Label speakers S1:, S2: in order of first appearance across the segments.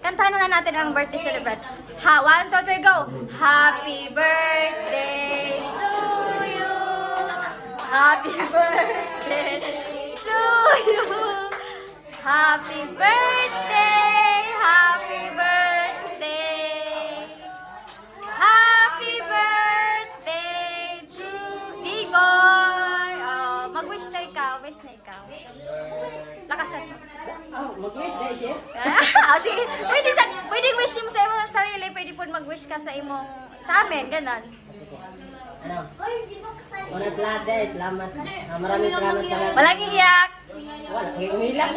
S1: Kantahan na natin ang birthday celebrant. Ha, 1, 2, 3, go! Happy birthday to you! Happy birthday to you! Happy birthday! Happy birthday! Happy birthday to Jigoy! Oh, mag-wish na ikaw. Wish na ikaw. Lakasan mo.
S2: Oh, mag-wish na siya?
S1: Sige. Pwede wish mo sa imong sarili. Pwede po mag-wish ka sa imong, sa amin, ganon.
S2: Ano? Una sa lahat guys, salamat. Maraming salamat talaga.
S1: Walang iyak.
S2: Wala, umiiyak.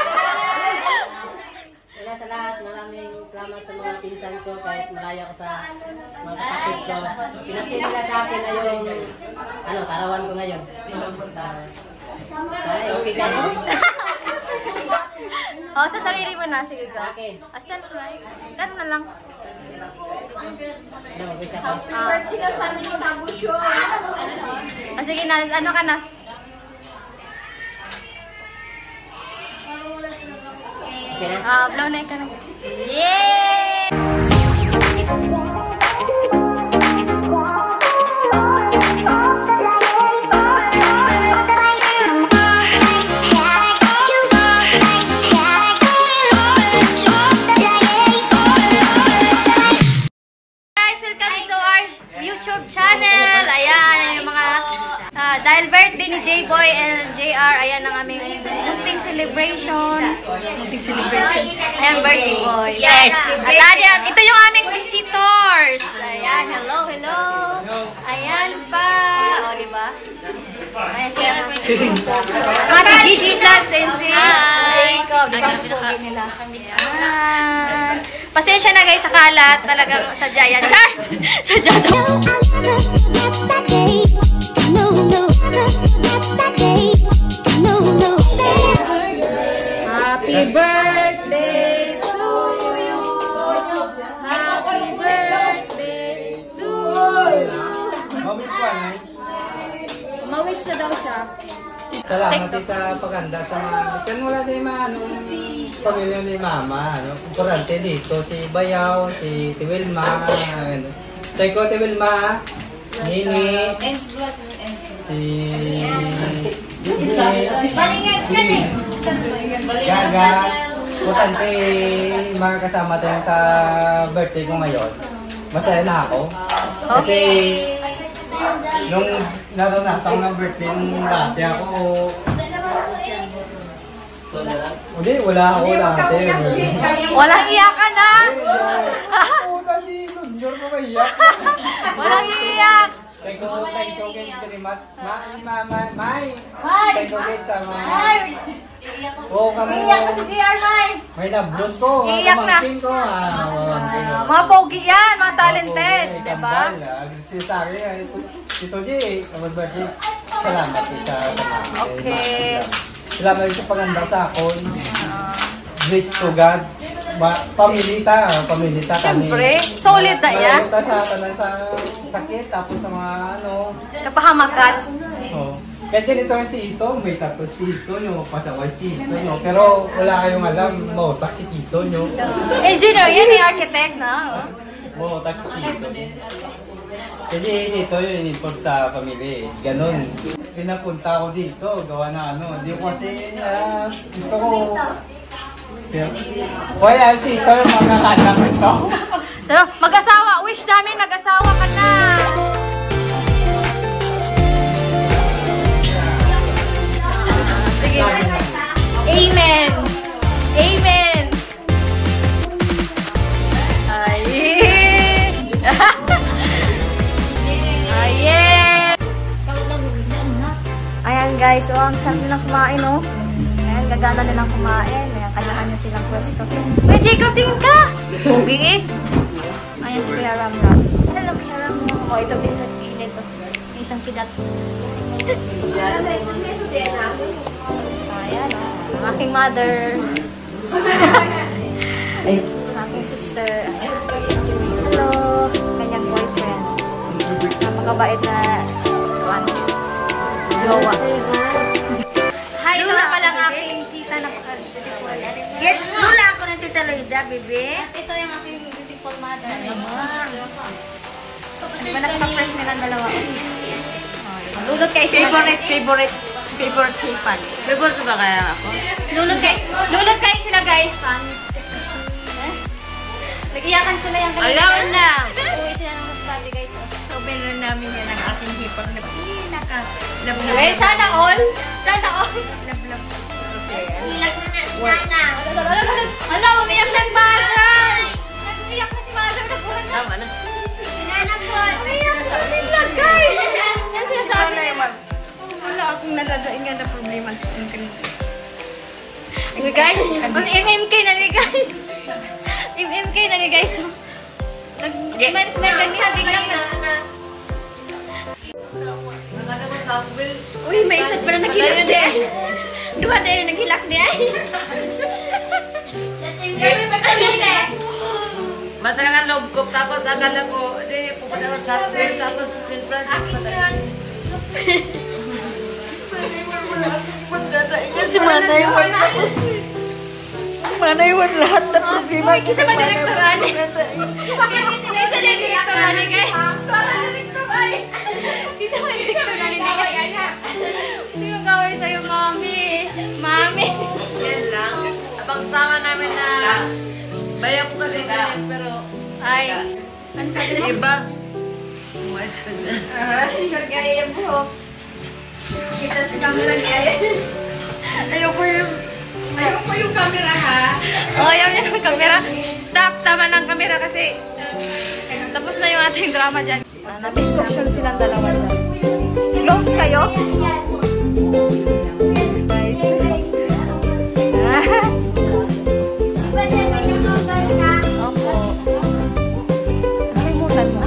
S2: Wala sa lahat, maraming salamat sa mga pinsan ko kahit malaya ko sa mga kapatid ko. Pinapili nila sa akin na yung karawan ko ngayon. Okay ka na?
S1: Oh, sa sarili mo na. Sige, go.
S2: Okay.
S1: Asan, right? Ganun na lang. Sige na, ano ka na? Blow na ka na. Yay! YouTube channel. Ayan, yung mga dahil birthday ni J-Boy and JR, ayan ang aming munting celebration. Munting celebration. Ayan, birthday boy.
S2: Yes!
S1: At ayan, ito yung aming visitors. Ayan, hello, hello. Ayan pa. O, diba? Ayan siya. Mga Gigi Vlogs and si Jacob. Ayan. Pasensya na guys sa kalat. Talagang sadya yan. Char! Sadya daw. Happy birthday to you. Happy birthday to you. Ma-wish na daw siya.
S3: Salamat sa paganda sa mga... Kan wala din pamilya ni Mama. Importante dito si Bayaw, si Tiwilma. Say ko Tiwilma, Nini, si Gaga. Importante mga kasama tayo sa birthday ko ngayon. Masaya na ako. Kasi nung naranasan ng birthday nung dati ako, hindi, wala ako dati.
S1: Walang iyakan na!
S3: Oo, dali, junior ko maiyak.
S1: Walang iyak!
S3: Thank you very much. Mai!
S1: Mai!
S3: Thank you sa mga...
S1: Oo, kamo. Iyak ka si JR, Mai!
S3: May na-blues ko, mga
S1: Iyak na.
S3: kamangkin ko.
S1: Mga pogi yan, mga talented, diba?
S3: Si Sari, si Toji, kapag birthday, salamat sa
S1: Okay.
S3: Salamat sa paganda sa akon. Grace to God. Pamilita kami.
S1: Siyempre, solid na yan.
S3: Pamilita sa tanan sa sakit, tapos sa mga
S1: Kapahamakan.
S3: Oh. Kaya ganito yung si Ito, may tapos si Ito nyo, pasaway si Ito nyo. Pero wala kayong alam, mautak si Ito nyo.
S1: Engineer yan, yung architect na.
S3: Mautak si Ito. Kasi dito yung inipot sa pamilya. Ganon. Pinapunta ko dito, gawa na Hindi ko kasi gusto ko. Wala si Ito yung mga anak ito.
S1: Mag-asawa, wish namin nag-asawa ka na. Sige. Amen. Amen. Ay. Ayen. Ayan guys, so ang sarap nilang kumain, oh. Ayan, gagana nilang kumain. Ayan, kanya-kanya silang pwesto. Uy, Jacob, tingin ka! Pogi eh. Ayan si Kuya Ramram. Hello, Kuya Ramram. Oh, ito din sa kilid. Isang kidat. Ayan, ang aking mother. Ang aking sister. Hello, kanyang boyfriend. Napakabait na jowa. Hi, ito na pala ang aking tita. Napaka-beautiful.
S4: Lula ako na yan, Tita Loida, bebe?
S1: Ito yung aking beautiful mother. Di ba nakaka-fresh nilang dalawa? Lulot kayo sila.
S4: Favorite hipan. Favorite ba kaya ako?
S1: Lulot kayo sila guys. Nag-iyakan sila yung kanila.
S4: Ayaw na!
S1: Uwi sila ng masbate guys.
S4: So, meron namin yan ang aking hipang na pinaka.
S1: Eh, sana all. Sana all.
S4: Lab-lab.
S1: Ala, umiyak ng mother! Nag-umiyak na si mother. Nabuhan na.
S2: Tama na.
S1: Umiyak na sila guys. Yan sinasabi niya.
S4: Wala akong nadadaingan na problema.
S1: Okay guys, ang MMK na ni guys. MMK na ni guys. Nag-smile ganyan, biglang Uy, may isa pa na naghilak di ay. Dua na yung naghilak di ay.
S4: Masakit ang loob ko, tapos akala ko, pupunta ko sa April, tapos San Francisco. Si Manaywan tapos Manaywan lahat na problema.
S1: Uy, kisa mag-direktoran. Kisa mag-direktoran guys. Para direktoran. Kisa mag-direktoran guys. Sino gawin sa'yo, mami? Mami.
S4: Yan lang. Abang sama namin na bayan ko kasi ganyan, pero
S1: Ay.
S4: iba. Umayos ka na.
S1: Nagaya yung buhok. Kita sa camera niya.
S4: Ayoko yung camera ha.
S1: Oh, ayaw niya ng camera. Stop, tama ng camera kasi tapos na yung ating drama dyan. Na-discussion silang dalawa dyan. Close kayo? Nice. Opo. Nakalimutan mo.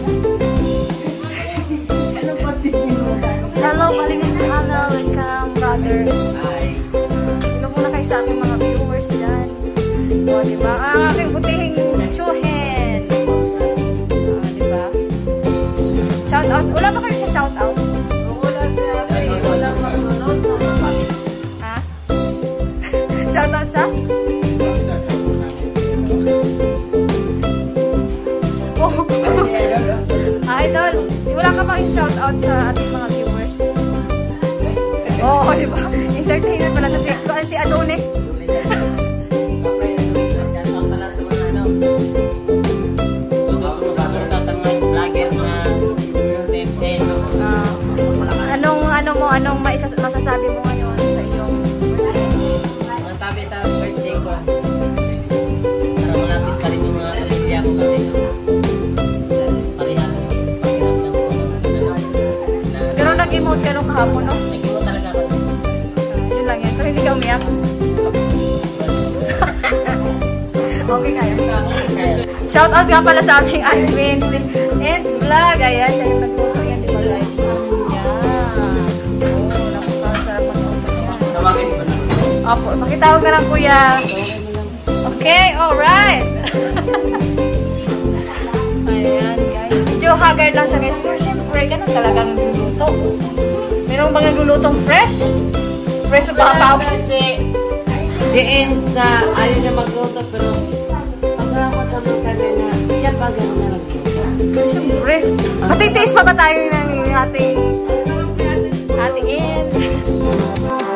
S1: Hello, Kalingin Channel. Welcome, brother. Hello muna kayo sa aking mga viewers dyan. O, diba? Ang aking butihing chuhen. O, diba? Shout out. Wala ba kayo sa shout out?
S4: Wala si ate. Wala marunod.
S1: Ha? Shout out sa? Oh. Idol, wala ka bang shout out sa ating mga viewers? Oo, oh, diba? Entertainer pala na si Adonis. Anong masasabi mo ngayon sa iyong
S2: Masabi sa birthday ko. Para malapit pa rin yung mga pamilya ko kasi parihan yung pakiramdam ko.
S1: pero nag-emote ka nung kahapon, no?
S2: Nag-iwo talaga ako.
S1: Yun lang yan. Pero hindi ka umiyak. Okay kaya. Shout out nga pala sa aming admin. It's vlog. Ayan, siya yung nagluto yan, di ba guys? Opo, makitawag na lang kuya. Okay, alright. Ayan guys. Medyo haggard lang siya guys. Pero syempre, ganun talagang nagluluto. Meron bang naglulutong fresh? Fresh o baka pawis?
S4: Si Enz na ayaw na magluto, pero masarapat naman kanya na siya pa gano'n na nagluto.
S1: Siyempre. Matitiis pa ba tayo ng ating Enz?